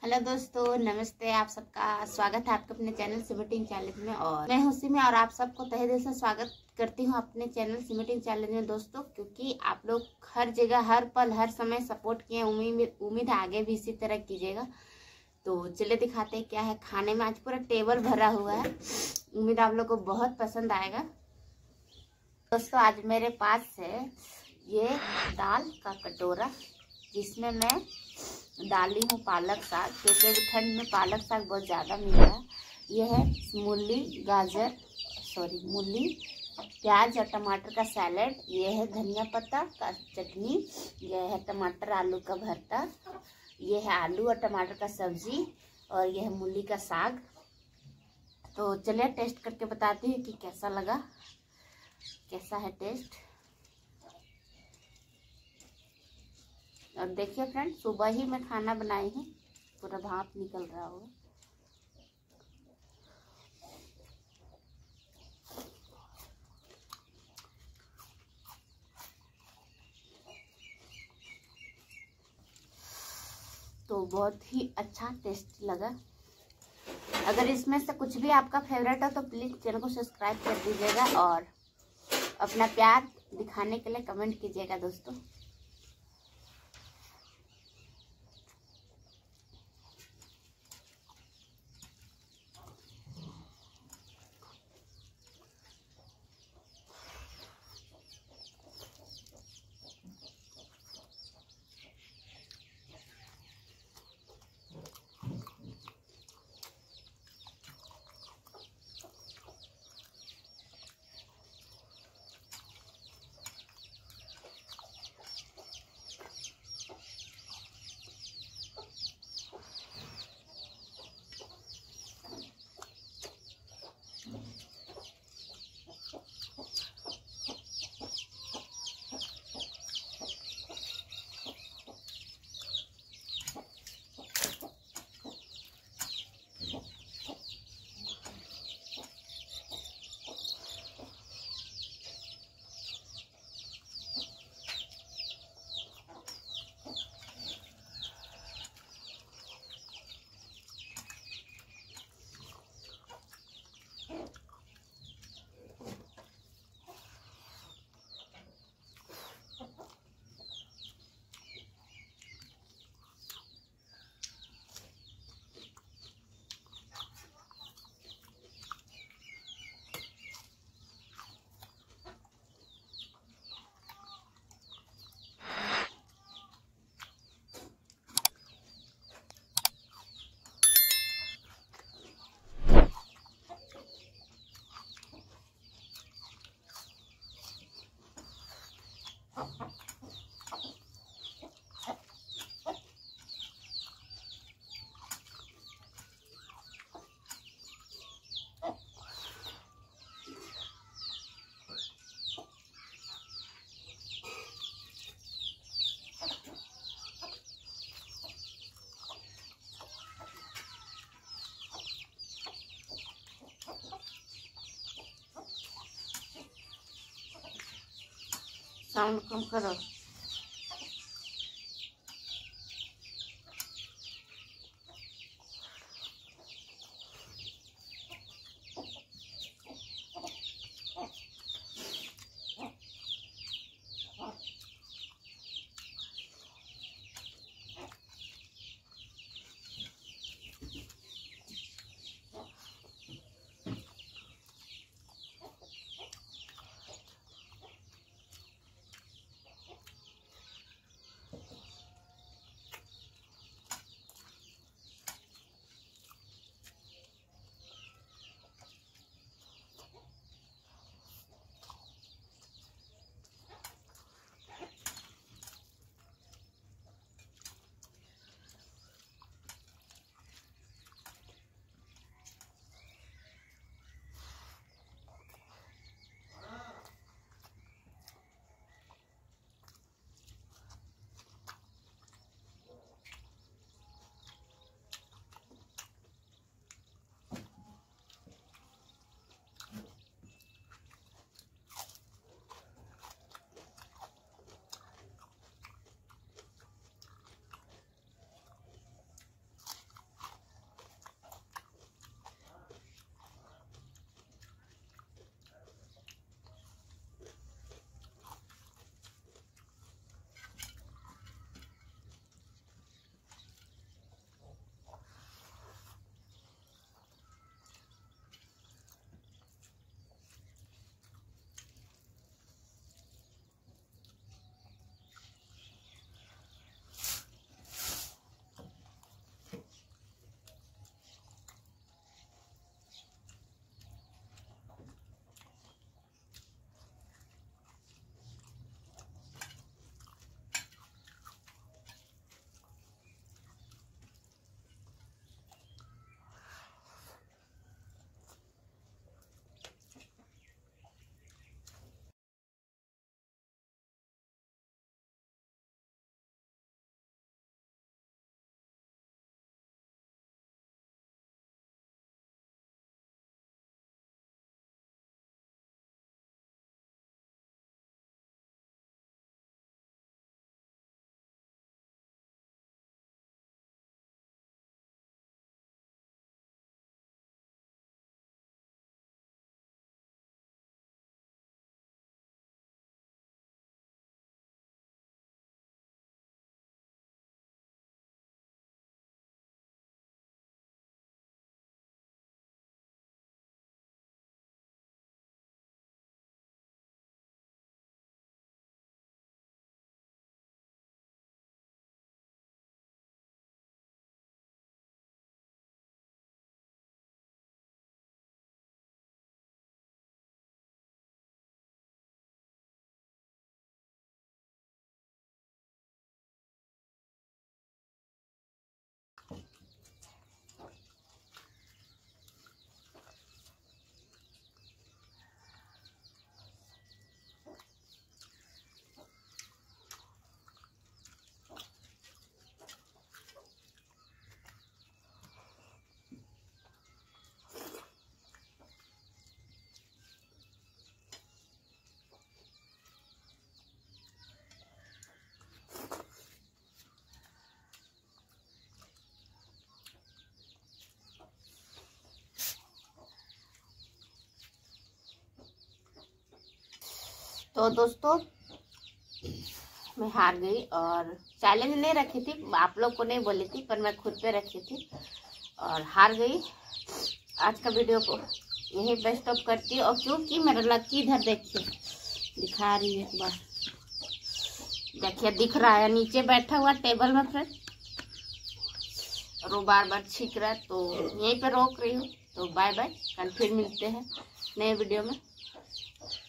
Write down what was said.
Hello दोस्तों, नमस्ते। आप सबका स्वागत है आपके अपने चैनल सिमटिंग चैलेंज में। और मैं हूं सिमी और आप सबको तहे दिल से स्वागत करती हूं अपने चैनल सिमटिंग चैलेंज में दोस्तों, क्योंकि आप लोग हर जगह हर पल हर समय सपोर्ट किए। उम्मीद है आगे भी इसी तरह कीजिएगा। तो चलिए दिखाते हैं क्या है खाने में। आज पूरा टेबल भरा हुआ है। उम्मीद आप लोग को बहुत पसंद आएगा दोस्तों। आज मेरे पास है ये दाल का कटोरा, जिसमें मैं डाली हूँ पालक साग, क्योंकि अभी ठंड में पालक साग बहुत ज़्यादा मिल रहा है। यह है मूली, प्याज और टमाटर का सैलेड। यह है धनिया पत्ता का चटनी। यह है टमाटर आलू का भरता। यह है आलू और टमाटर का सब्जी। और यह है मूली का साग। तो चलिए टेस्ट करके बताती हूँ कि कैसा लगा, कैसा है टेस्ट। और देखिए फ्रेंड, सुबह ही मैं खाना बनाई हूँ, पूरा भाप निकल रहा होगा। तो बहुत ही अच्छा टेस्ट लगा। अगर इसमें से कुछ भी आपका फेवरेट हो तो प्लीज़ चैनल को सब्सक्राइब कर दीजिएगा और अपना प्यार दिखाने के लिए कमेंट कीजिएगा दोस्तों। साउंड कम करो। तो दोस्तों मैं हार गई और चैलेंज नहीं रखी थी, आप लोग को नहीं बोली थी, पर मैं खुद पे रखी थी और हार गई। आज का वीडियो को यही बेस्ट ऑफ करती हूँ। और क्योंकि मेरा लकी इधर देखिए दिखा रही है, एक बार देखिए दिख रहा है, नीचे बैठा हुआ टेबल में फ्रेंड, और वो बार बार छींक रहा है, तो यहीं पे रोक रही हूँ। तो बाय बाय, कल फिर मिलते हैं नए वीडियो में।